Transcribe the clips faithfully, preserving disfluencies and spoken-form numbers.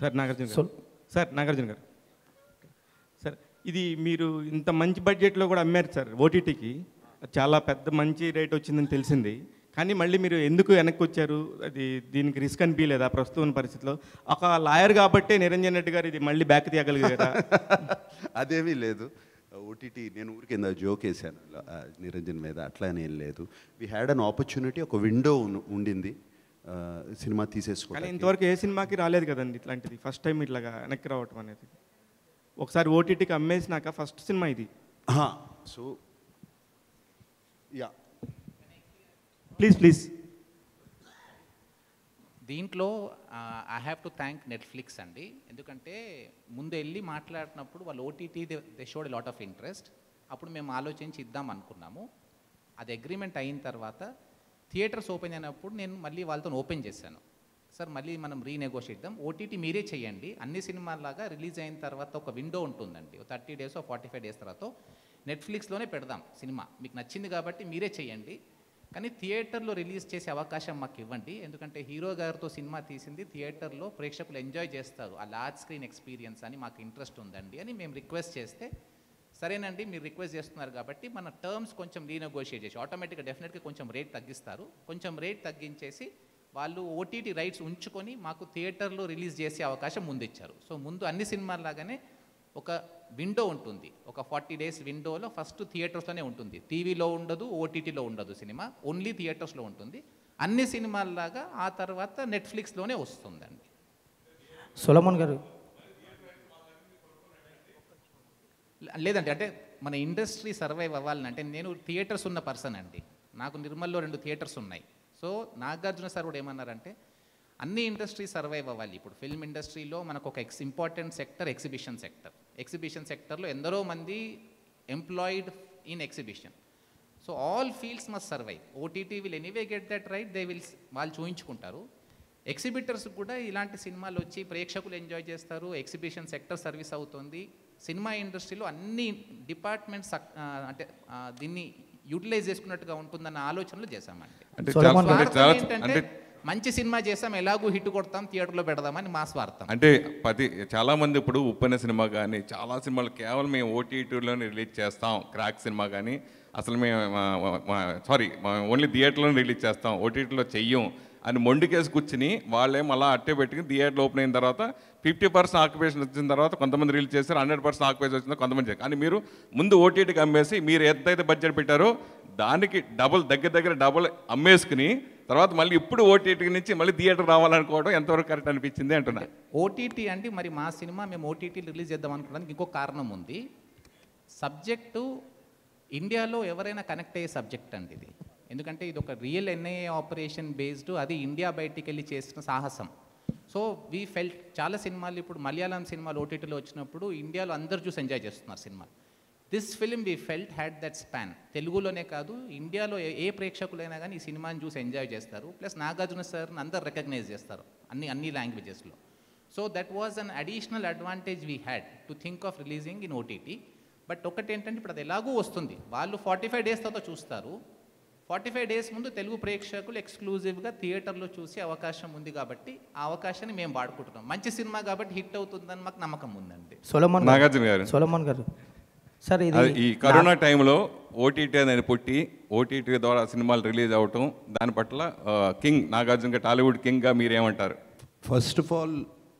Sir Nagarjuna గారు sir Nagarjuna గారు sir ఇది మీరు ఇంత మంచి బడ్జెట్లో కూడా అమ్మారు సార్ ఓటీటీకి, చాలా పెద్ద మంచి రేట్ వచ్చిందని తెలిసింది. కానీ మళ్ళీ మీరు ఎందుకు వెనక్కి వచ్చారు? అది దీనికి రిస్క్ అనిపించలేదా ప్రస్తుతం ఉన్న పరిస్థితిలో? ఒక లాయర్ కాబట్టే నిరంజన్ రెడ్డి గారు ఇది మళ్ళీ బ్యాక్ తీయగలిగారా? అదేమీ లేదు. ఓటీటీ నేను ఊరికి కింద జోక్ వేసాను నిరంజన్ మీద, అట్లా ఏం లేదు. వీ హ్యాడ్ అన్ ఆపర్చునిటీ, ఒక విండో ఉండింది సినిమా తీసేసుకోవాలి. కానీ ఇంతవరకు ఏ సినిమాకి రాలేదు కదండి ఇట్లాంటిది, ఫస్ట్ టైం ఇట్లాగా వెనక్కి రావటం అనేది. ఒకసారి ఓటీటీకి అమ్మేసినాక ఫస్ట్ సినిమా ఇది. సో యా ప్లీజ్ ప్లీజ్ దీంట్లో I have to thank Netflix అండి. ఎందుకంటే ముందు వెళ్ళి మాట్లాడినప్పుడు వాళ్ళు OTT they showed lot of interest. అప్పుడు మేము ఆలోచించి ఇద్దాం అనుకున్నాము. అది అగ్రిమెంట్ అయిన తర్వాత థియేటర్స్ ఓపెన్ అయినప్పుడు నేను మళ్ళీ వాళ్ళతో ఓపెన్ చేశాను. సార్ మళ్ళీ మనం రీనెగోషియేట్ చేద్దాం, ఓటీటీ మీరే చేయండి, అన్ని సినిమాలాగా రిలీజ్ అయిన తర్వాత ఒక విండో ఉంటుందండి, thirty days forty five days తర్వాత నెట్ఫ్లిక్స్లోనే పెడదాం సినిమా, మీకు నచ్చింది కాబట్టి మీరే చేయండి, కానీ థియేటర్లో రిలీజ్ చేసే అవకాశం మాకు ఇవ్వండి. ఎందుకంటే హీరో గారితో సినిమా తీసింది థియేటర్లో ప్రేక్షకులు ఎంజాయ్ చేస్తారు, ఆ లార్జ్ స్క్రీన్ ఎక్స్పీరియన్స్ అని మాకు ఇంట్రెస్ట్ ఉందండి అని మేము రిక్వెస్ట్ చేస్తే, సరేనండి మీరు రిక్వెస్ట్ చేస్తున్నారు కాబట్టి మన టర్మ్స్ కొంచెం రీనెగోషియేట్ చేసి ఆటోమేటిక్గా డెఫినెట్గా కొంచెం రేట్ తగ్గిస్తారు, కొంచెం రేట్ తగ్గించేసి వాళ్ళు ఓటీటీ రైట్స్ ఉంచుకొని మాకు థియేటర్లో రిలీజ్ చేసే అవకాశం ముందు ఇచ్చారు. సో ముందు అన్ని సినిమాల్లాగానే ఒక విండో ఉంటుంది, ఒక ఫార్టీ డేస్ విండోలో ఫస్ట్ థియేటర్స్లోనే ఉంటుంది, టీవీలో ఉండదు, ఓటీటీలో ఉండదు, సినిమా ఓన్లీ థియేటర్స్లో ఉంటుంది. అన్ని సినిమాల్లాగా ఆ తర్వాత నెట్ఫ్లిక్స్లోనే వస్తుందండి. సొలమన్ గారు లేదండి, అంటే మన ఇండస్ట్రీ సర్వైవ్ అవ్వాలని అంటే నేను థియేటర్స్ ఉన్న పర్సన్ అండి, నాకు నిర్మల్లో రెండు థియేటర్స్ ఉన్నాయి. సో నాగార్జున సార్ కూడా ఏమన్నారంటే అన్ని ఇండస్ట్రీ సర్వైవ్ అవ్వాలి. ఇప్పుడు ఫిల్మ్ ఇండస్ట్రీలో మనకు ఒక ex important sector exhibition sector, exhibition సెక్టర్లో ఎందరో మంది employed in exhibition. So all fields must survive. OTT will anyway get that right, they will వాళ్ళు చూయించుకుంటారు. ఎగ్జిబిటర్స్ కూడా ఇలాంటి సినిమాలు వచ్చి ప్రేక్షకులు ఎంజాయ్ చేస్తారు, ఎగ్జిబిషన్ సెక్టర్ సర్వీస్ అవుతుంది. సినిమా ఇండస్ట్రీలో అన్ని డిపార్ట్మెంట్స్ అంటే దీన్ని యూటిలైజ్ చేసుకున్నట్టుగా ఉంటుందన్న ఆలోచనలు చేశామండి. ఏంటంటే మంచి సినిమా చేసాం, ఎలాగూ హిట్ కొడతాం, థియేటర్లో పెడదామని మా స్వార్థం. అంటే పది చాలా మంది ఇప్పుడు ఉప్పెన సినిమా కానీ చాలా సినిమాలు కేవలం మేము ఓటీటీలోనే రిలీజ్ చేస్తాం, క్రాక్ సినిమా కానీ అసలు మేము సారీ ఓన్లీ థియేటర్లోనే రిలీజ్ చేస్తాం, ఓటీటీలో చెయ్యం అని మొండికేసి కూర్చుని వాళ్ళేం అలా అట్టే పెట్టుకుని థియేటర్లో ఓపెన్ అయిన తర్వాత ఫిఫ్టీ పర్సెంట్ ఆక్యుపేషన్ వచ్చిన తర్వాత కొంతమంది రిలీజ్ చేస్తారు, హండ్రెడ్ పర్సెంట్ ఆక్యుపేషన్ వచ్చిందో కొంతమంది చేస్తారు. కానీ మీరు ముందు ఓటీటీకి అమ్మేసి మీరు ఎంతైతే బడ్జెట్ పెట్టారో దానికి డబుల్ దగ్గర దగ్గర డబుల్ అమ్మేసుకుని తర్వాత మళ్ళీ ఇప్పుడు ఓటీటీ నుంచి మళ్ళీ థియేటర్ రావాలనుకోవడం ఎంతవరకు కరెక్ట్ అనిపించింది అంటున్నా. ఓటీటీ అంటే మరి మా సినిమా మేము ఓటీటీ రిలీజ్ చేద్దాం అనుకోవడానికి ఇంకో కారణం ఉంది. సబ్జెక్టు ఇండియాలో ఎవరైనా కనెక్ట్ అయ్యే సబ్జెక్ట్ అండి ఇది. ఎందుకంటే ఇది ఒక రియల్ ఎన్ఐఏ ఆపరేషన్ బేస్డ్, అది ఇండియా బయటికి వెళ్ళి చేసిన సాహసం. సో వీ ఫెల్ట్ చాలా సినిమాలు ఇప్పుడు మలయాళం సినిమాలు ఓటీటీలో వచ్చినప్పుడు ఇండియాలో అందరు చూసి ఎంజాయ్ చేస్తున్నారు cinema. This film we felt had that span. తెలుగులోనే కాదు ఇండియాలో ఏ ప్రేక్షకులైనా కానీ ఈ సినిమాని చూసి ఎంజాయ్ చేస్తారు. ప్లస్ నాగార్జున సార్ని అందరు రికగ్నైజ్ చేస్తారు అన్ని అన్ని లాంగ్వేజెస్లో. So that was an additional advantage we had to think of releasing in OTT. But ఒకటి ఏంటంటే ఇప్పుడు అది ఎలాగూ వస్తుంది, వాళ్ళు ఫార్టీ ఫైవ్ డేస్ తర్వాత చూస్తారు. ఫార్టీ ఫైవ్ డేస్ ముందు తెలుగు ప్రేక్షకులు ఎక్స్క్లూజివ్గా థియేటర్లో చూసే అవకాశం ఉంది కాబట్టి ఆ అవకాశాన్ని మేము వాడుకుంటున్నాం. మంచి సినిమా కాబట్టి హిట్ అవుతుందని మాకు నమ్మకం ఉందండి. సొలమన్ నాగార్జున గారు సొలమన్ గారు సార్ ఇది ఈ కరోనా టైంలో ఓటీటీ అనేది పుట్టి ఓటీటీ ద్వారా సినిమాలు రిలీజ్ అవటం దాని పట్ల కింగ్ నాగార్జున గారు టాలీవుడ్ కింగ్గా మీరేమంటారు? ఫస్ట్ ఆఫ్ ఆల్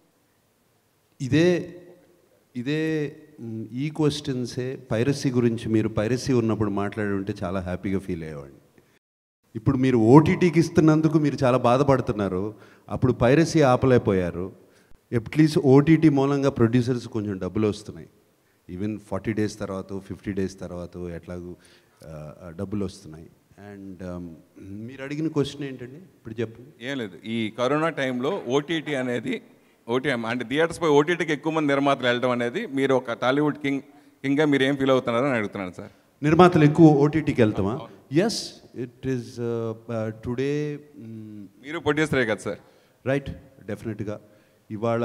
ఇదే ఇదే ఈ క్వశ్చన్సే పైరసీ గురించి మీరు పైరసీ ఉన్నప్పుడు మాట్లాడి ఉంటే చాలా హ్యాపీగా ఫీల్ అయ్యేవాడిని. ఇప్పుడు మీరు ఓటీటీకి ఇస్తున్నందుకు మీరు చాలా బాధపడుతున్నారు, అప్పుడు పైరసీ ఆపలేకపోయారు. అట్లీస్ట్ ఓటీటీ మూలంగా ప్రొడ్యూసర్స్ కొంచెం డబ్బులు వస్తున్నాయి. ఈవెన్ ఫార్టీ డేస్ తర్వాత ఫిఫ్టీ డేస్ తర్వాత ఎట్లాగూ డబ్బులు వస్తున్నాయి. అండ్ మీరు అడిగిన క్వశ్చన్ ఏంటండి ఇప్పుడు చెప్పండి. ఏం లేదు, ఈ కరోనా టైంలో ఓటీటీ అనేది ఓటీ అంటే థియేటర్స్ పై ఓటీటీకి ఎక్కువ మంది నిర్మాతలు వెళ్ళడం అనేది మీరు ఒక టాలీవుడ్ కింగ్ కింగ్గా మీరు ఏం ఫీల్ అవుతున్నారో అని అడుగుతున్నాను సార్. నిర్మాతలు ఎక్కువ ఓటీటీకి వెళ్తామా? Yes, it is today. మీరు ప్రొడ్యూసరే కదా సార్? రైట్, డెఫినెట్గా. ఇవాళ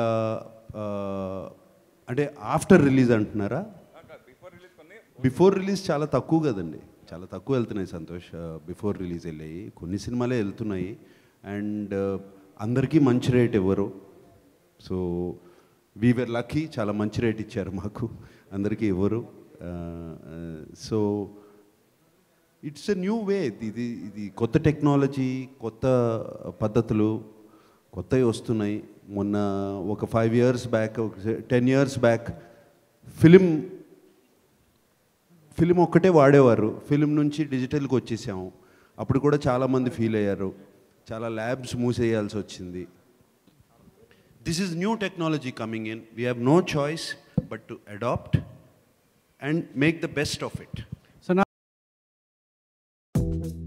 అంటే ఆఫ్టర్ రిలీజ్ అంటున్నారా? బిఫోర్ రిలీజ్ చాలా తక్కువ కదండి, చాలా తక్కువ వెళ్తున్నాయి సంతోష్. బిఫోర్ రిలీజ్ వెళ్ళాయి కొన్ని సినిమాలే వెళ్తున్నాయి. అండ్ అందరికీ మంచి రేట్ ఇవ్వరు. సో వీఆర్ లక్కీ, చాలా మంచి రేట్ ఇచ్చారు మాకు, అందరికీ ఇవ్వరు. So it's a new way. ఇది ఇది కొత్త టెక్నాలజీ, కొత్త పద్ధతులు కొత్తవి వస్తున్నాయి. మొన్న ఒక ఫైవ్ ఇయర్స్ బ్యాక్, ఒక ten years back film film ఒక్కటే వాడేవారు. ఫిలిం నుంచి డిజిటల్కి వచ్చేసాము. అప్పుడు కూడా చాలామంది ఫీల్ అయ్యారు, చాలా ల్యాబ్స్ మూసేయాల్సి వచ్చింది. This is new technology coming in. We have no choice but to adapt and make the best of it.